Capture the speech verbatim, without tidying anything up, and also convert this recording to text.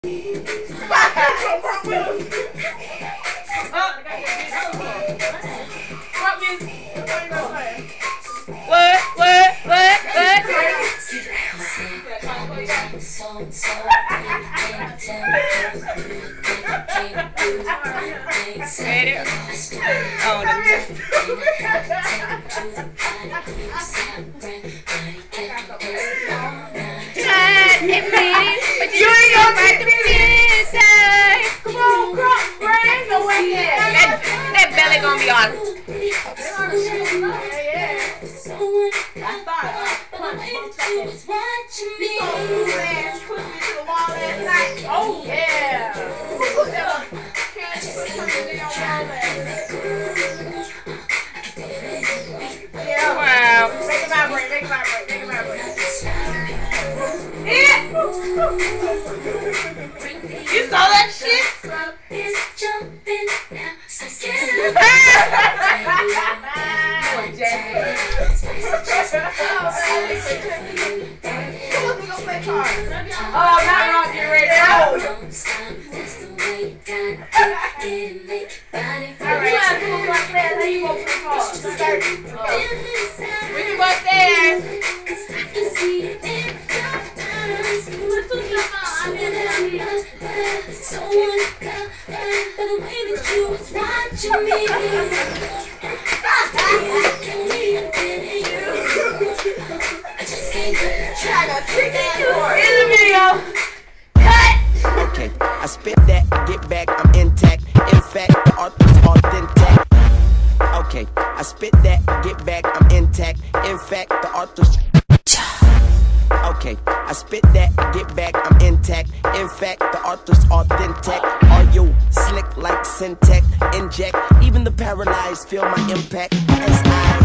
What? What? What? What? Ready? Oh, but you ain't gonna make the pizza. Come on, crop, brain, no way yet. That, that belly gonna be on. I thought, oh yeah. Yeah. Wow. Make it vibrate, make it vibrate, make it vibrate. Yeah. You saw that shit? Oh, not wrong, get ready. Oh. Alright, come on, upstairs. How you go to the car? Start. We can go upstairs. In the video. Cut. Okay, I spit that, get back, I'm intact. In fact, the author's authentic. Okay, I spit that, get back, I'm intact. In fact, the author's. Okay, I spit that, get back, I'm intact. In fact, the author's authentic. Are you slick like Syntec? Inject, even the paralyzed feel my impact as I